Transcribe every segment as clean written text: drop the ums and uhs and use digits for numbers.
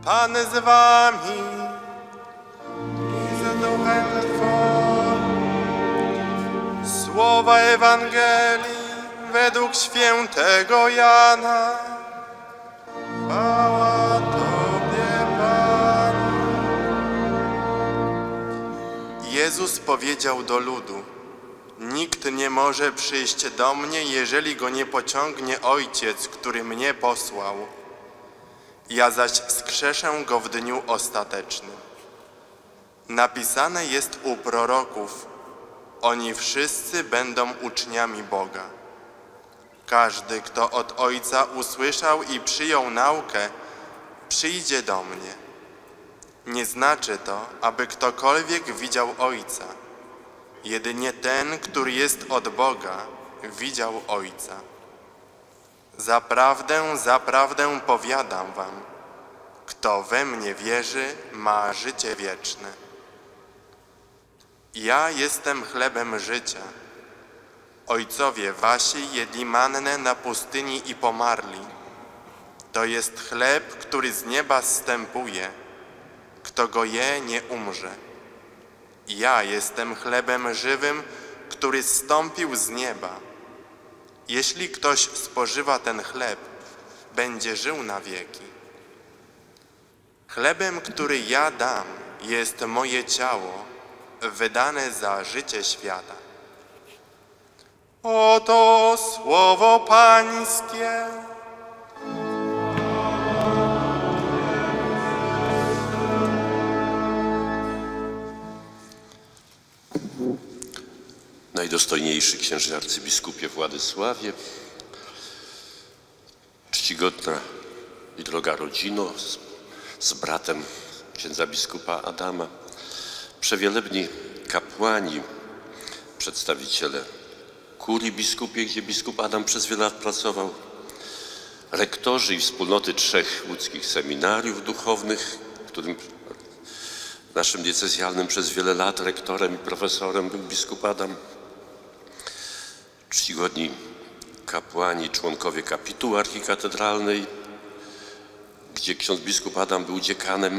Pan z wami i z duchem Twoim. Słowa Ewangelii według świętego Jana. Chwała Tobie, Panie. Jezus powiedział do ludu: nikt nie może przyjść do mnie, jeżeli go nie pociągnie Ojciec, który mnie posłał. Ja zaś wskrzeszę go w dniu ostatecznym. Napisane jest u proroków: oni wszyscy będą uczniami Boga. Każdy, kto od Ojca usłyszał i przyjął naukę, przyjdzie do mnie. Nie znaczy to, aby ktokolwiek widział Ojca. Jedynie ten, który jest od Boga, widział Ojca. Zaprawdę, zaprawdę powiadam wam, kto we mnie wierzy, ma życie wieczne. Ja jestem chlebem życia. Ojcowie wasi jedli mannę na pustyni i pomarli. To jest chleb, który z nieba zstępuje. Kto go je, nie umrze. Ja jestem chlebem żywym, który zstąpił z nieba. Jeśli ktoś spożywa ten chleb, będzie żył na wieki. Chlebem, który ja dam, jest moje ciało, wydane za życie świata. Oto słowo Pańskie. Najdostojniejszy księże arcybiskupie Władysławie, czcigodna i droga rodzino z bratem księdza biskupa Adama, przewielebni kapłani, przedstawiciele kurii biskupie, gdzie biskup Adam przez wiele lat pracował, rektorzy i wspólnoty 3 łódzkich seminariów duchownych, którym naszym diecezjalnym przez wiele lat rektorem i profesorem był biskup Adam, czcigodni kapłani, członkowie kapituły archikatedralnej, gdzie ksiądz biskup Adam był dziekanem,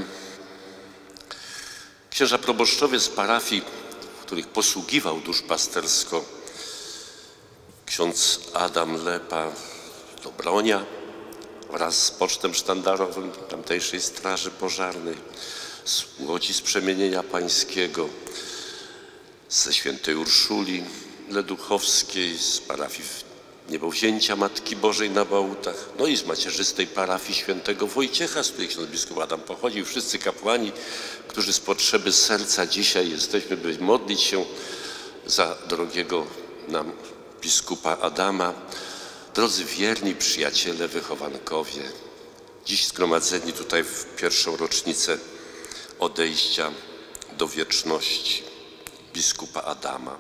księża proboszczowie z parafii, w których posługiwał duszpastersko ksiądz Adam Lepa Dobronia wraz z pocztem sztandarowym tamtejszej Straży Pożarnej, z Łodzi z Przemienienia Pańskiego, ze świętej Urszuli Leduchowskiej, z parafii Niebowzięcia Matki Bożej na Bałutach, no i z macierzystej parafii świętego Wojciecha, z której ksiądz biskup Adam pochodził, wszyscy kapłani, którzy z potrzeby serca dzisiaj jesteśmy, by modlić się za drogiego nam biskupa Adama. Drodzy wierni przyjaciele, wychowankowie, dziś zgromadzeni tutaj w pierwszą rocznicę odejścia do wieczności biskupa Adama.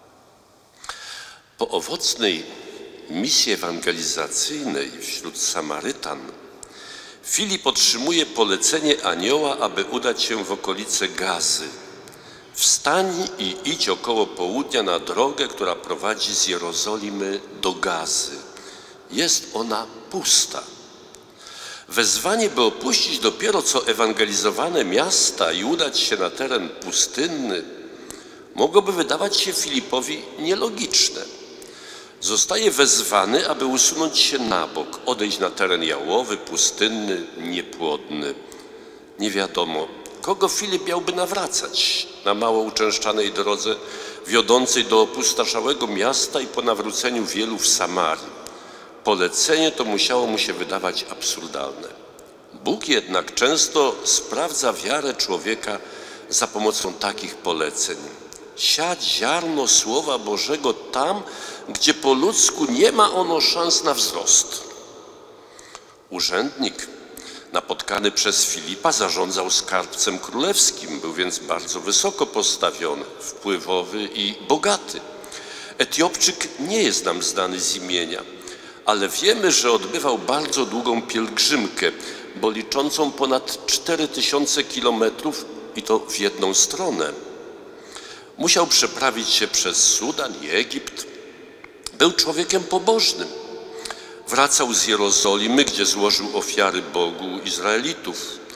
Po owocnej misji ewangelizacyjnej wśród Samarytan Filip otrzymuje polecenie anioła, aby udać się w okolice Gazy. Wstań i idź około południa na drogę, która prowadzi z Jerozolimy do Gazy. Jest ona pusta. Wezwanie, by opuścić dopiero co ewangelizowane miasta i udać się na teren pustynny, mogłoby wydawać się Filipowi nielogiczne. Zostaje wezwany, aby usunąć się na bok, odejść na teren jałowy, pustynny, niepłodny. Nie wiadomo, kogo Filip miałby nawracać na mało uczęszczanej drodze wiodącej do opustoszałego miasta i po nawróceniu wielu w Samarii. Polecenie to musiało mu się wydawać absurdalne. Bóg jednak często sprawdza wiarę człowieka za pomocą takich poleceń. Siać ziarno Słowa Bożego tam, gdzie po ludzku nie ma ono szans na wzrost. Urzędnik napotkany przez Filipa zarządzał skarbcem królewskim, był więc bardzo wysoko postawiony, wpływowy i bogaty. Etiopczyk nie jest nam znany z imienia, ale wiemy, że odbywał bardzo długą pielgrzymkę, bo liczącą ponad 4000 kilometrów i to w jedną stronę. Musiał przeprawić się przez Sudan i Egipt. Był człowiekiem pobożnym. Wracał z Jerozolimy, gdzie złożył ofiary Bogu Izraelitów.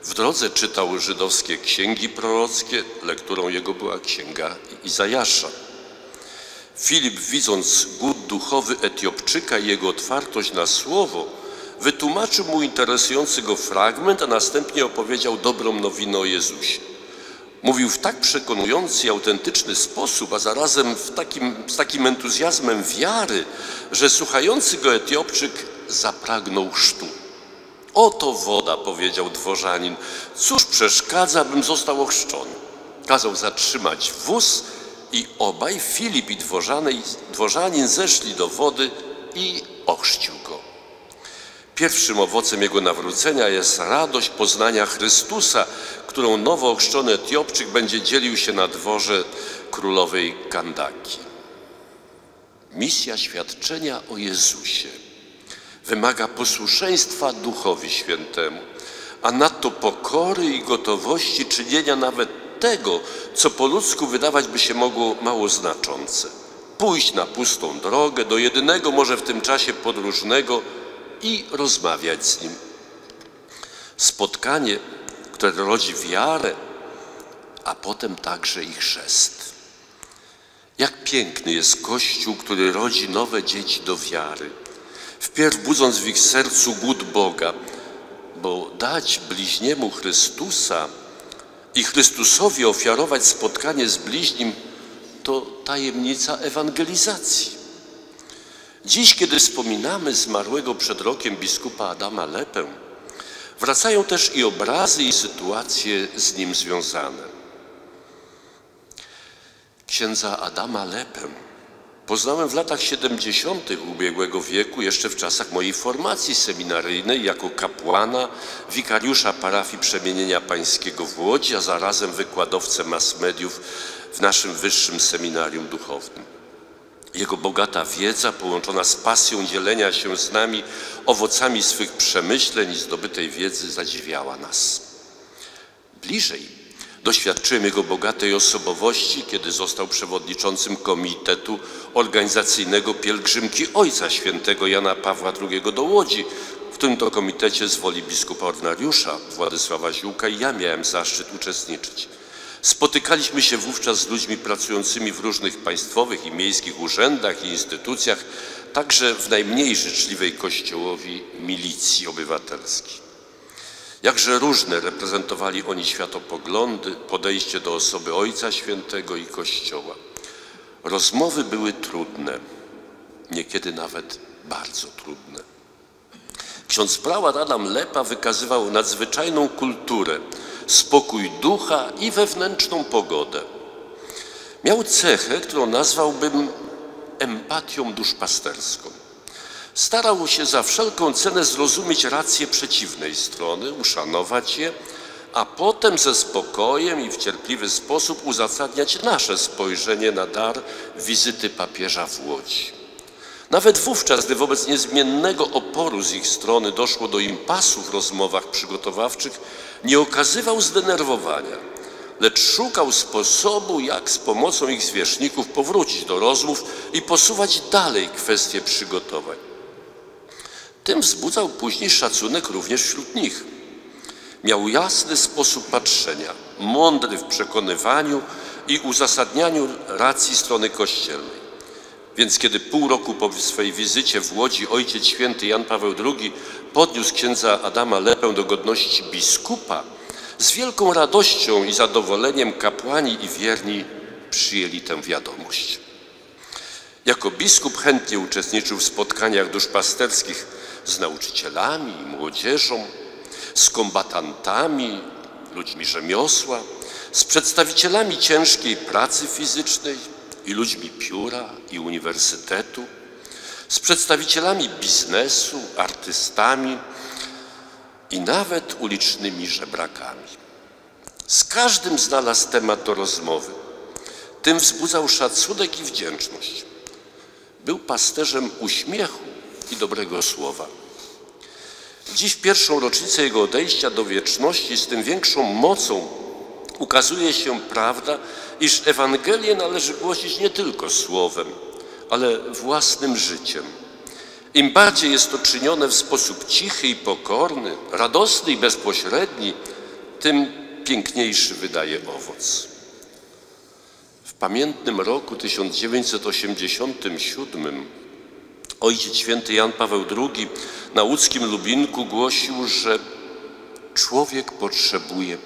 W drodze czytał żydowskie księgi prorockie, lekturą jego była księga Izajasza. Filip, widząc głód duchowy Etiopczyka i jego otwartość na słowo, wytłumaczył mu interesujący go fragment, a następnie opowiedział dobrą nowinę o Jezusie. Mówił w tak przekonujący i autentyczny sposób, a zarazem z takim entuzjazmem wiary, że słuchający go Etiopczyk zapragnął chrztu. Oto woda, powiedział dworzanin, cóż przeszkadza, abym został ochrzczony. Kazał zatrzymać wóz i obaj, Filip i dworzanin, zeszli do wody i ochrzcił go. Pierwszym owocem jego nawrócenia jest radość poznania Chrystusa, którą nowo ochrzczony Etiopczyk będzie dzielił się na dworze królowej Kandaki. Misja świadczenia o Jezusie wymaga posłuszeństwa Duchowi Świętemu, a nadto pokory i gotowości czynienia nawet tego, co po ludzku wydawać by się mogło mało znaczące. Pójść na pustą drogę do jedynego może w tym czasie podróżnego i rozmawiać z Nim. Spotkanie, które rodzi wiarę, a potem także i chrzest. Jak piękny jest Kościół, który rodzi nowe dzieci do wiary, wpierw budząc w ich sercu głód Boga, bo dać bliźniemu Chrystusa i Chrystusowi ofiarować spotkanie z bliźnim to tajemnica ewangelizacji. Dziś, kiedy wspominamy zmarłego przed rokiem biskupa Adama Lepę, wracają też i obrazy i sytuacje z nim związane. Księdza Adama Lepę poznałem w latach 70. ubiegłego wieku, jeszcze w czasach mojej formacji seminaryjnej jako kapłana, wikariusza parafii Przemienienia Pańskiego w Łodzi, a zarazem wykładowcę mass mediów w naszym wyższym seminarium duchownym. Jego bogata wiedza, połączona z pasją dzielenia się z nami owocami swych przemyśleń i zdobytej wiedzy, zadziwiała nas. Bliżej doświadczyłem jego bogatej osobowości, kiedy został przewodniczącym Komitetu Organizacyjnego Pielgrzymki Ojca Świętego Jana Pawła II do Łodzi, w którym to komitecie z woli biskupa ordynariusza Władysława Ziółka i ja miałem zaszczyt uczestniczyć. Spotykaliśmy się wówczas z ludźmi pracującymi w różnych państwowych i miejskich urzędach i instytucjach, także w najmniej życzliwej Kościołowi milicji obywatelskiej. Jakże różne reprezentowali oni światopoglądy, podejście do osoby Ojca Świętego i Kościoła. Rozmowy były trudne, niekiedy nawet bardzo trudne. Ksiądz prałat Adam Lepa wykazywał nadzwyczajną kulturę, spokój ducha i wewnętrzną pogodę. Miał cechę, którą nazwałbym empatią duszpasterską. Starał się za wszelką cenę zrozumieć racje przeciwnej strony, uszanować je, a potem ze spokojem i w cierpliwy sposób uzasadniać nasze spojrzenie na dar wizyty papieża w Łodzi. Nawet wówczas, gdy wobec niezmiennego oporu z ich strony doszło do impasu w rozmowach przygotowawczych, nie okazywał zdenerwowania, lecz szukał sposobu, jak z pomocą ich zwierzchników powrócić do rozmów i posuwać dalej kwestie przygotowań. Tym wzbudzał później szacunek również wśród nich. Miał jasny sposób patrzenia, mądry w przekonywaniu i uzasadnianiu racji strony kościelnej. Więc kiedy pół roku po swej wizycie w Łodzi Ojciec Święty Jan Paweł II podniósł księdza Adama Lepę do godności biskupa, z wielką radością i zadowoleniem kapłani i wierni przyjęli tę wiadomość. Jako biskup chętnie uczestniczył w spotkaniach duszpasterskich z nauczycielami i młodzieżą, z kombatantami, ludźmi rzemiosła, z przedstawicielami ciężkiej pracy fizycznej i ludźmi pióra i uniwersytetu, z przedstawicielami biznesu, artystami i nawet ulicznymi żebrakami. Z każdym znalazł temat do rozmowy. Tym wzbudzał szacunek i wdzięczność. Był pasterzem uśmiechu i dobrego słowa. Dziś w pierwszą rocznicę jego odejścia do wieczności z tym większą mocą ukazuje się prawda, iż Ewangelię należy głosić nie tylko słowem, ale własnym życiem. Im bardziej jest to czynione w sposób cichy i pokorny, radosny i bezpośredni, tym piękniejszy wydaje owoc. W pamiętnym roku 1987 Ojciec Święty Jan Paweł II na łódzkim Lubinku głosił, że człowiek potrzebuje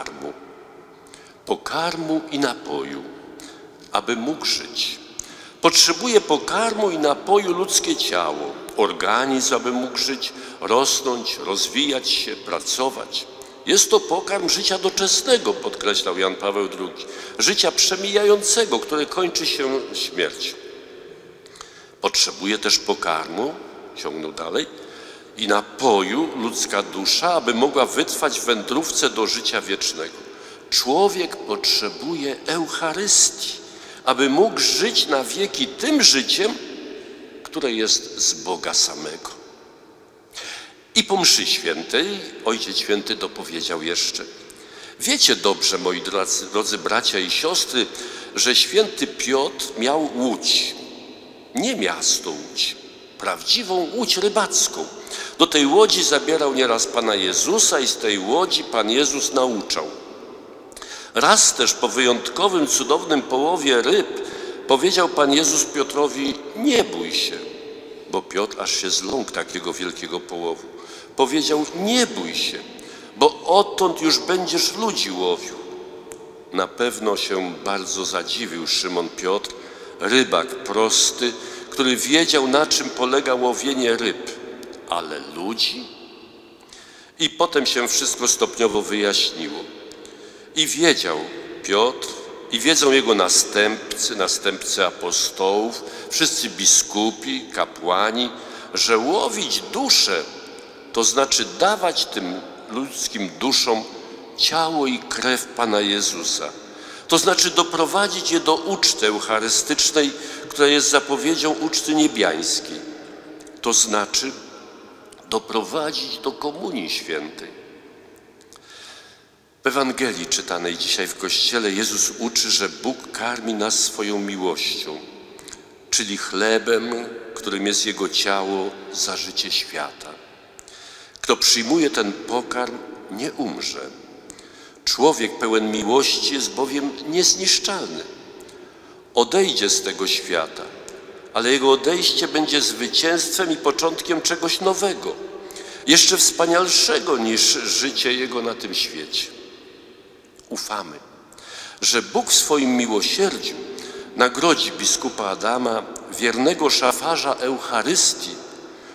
pokarmu i napoju, aby mógł żyć. Potrzebuje pokarmu i napoju ludzkie ciało, organizm, aby mógł żyć, rosnąć, rozwijać się, pracować. Jest to pokarm życia doczesnego, podkreślał Jan Paweł II, życia przemijającego, które kończy się śmiercią. Potrzebuje też pokarmu, ciągnął dalej, i napoju ludzka dusza, aby mogła wytrwać w wędrówce do życia wiecznego. Człowiek potrzebuje Eucharystii, aby mógł żyć na wieki tym życiem, które jest z Boga samego. I po mszy świętej Ojciec Święty dopowiedział jeszcze: wiecie dobrze, moi drodzy bracia i siostry, że święty Piotr miał łódź, nie miasto Łódź, prawdziwą łódź rybacką. Do tej łodzi zabierał nieraz Pana Jezusa i z tej łodzi Pan Jezus nauczał. Raz też po wyjątkowym, cudownym połowie ryb powiedział Pan Jezus Piotrowi: nie bój się, bo Piotr aż się zląkł takiego wielkiego połowu. Powiedział: nie bój się, bo odtąd już będziesz ludzi łowił. Na pewno się bardzo zadziwił Szymon Piotr, rybak prosty, który wiedział, na czym polega łowienie ryb, ale ludzi? I potem się wszystko stopniowo wyjaśniło. I wiedział Piotr, i wiedzą jego następcy apostołów, wszyscy biskupi, kapłani, że łowić duszę to znaczy dawać tym ludzkim duszom ciało i krew Pana Jezusa. To znaczy doprowadzić je do uczty eucharystycznej, która jest zapowiedzią uczty niebiańskiej. To znaczy doprowadzić do Komunii Świętej. W Ewangelii czytanej dzisiaj w Kościele Jezus uczy, że Bóg karmi nas swoją miłością, czyli chlebem, którym jest Jego ciało za życie świata. Kto przyjmuje ten pokarm, nie umrze. Człowiek pełen miłości jest bowiem niezniszczalny. Odejdzie z tego świata, ale jego odejście będzie zwycięstwem i początkiem czegoś nowego, jeszcze wspanialszego niż życie jego na tym świecie. Ufamy, że Bóg w swoim miłosierdziu nagrodzi biskupa Adama, wiernego szafarza Eucharystii,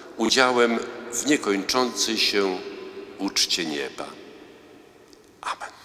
udziałem w niekończącej się uczcie nieba. Amen.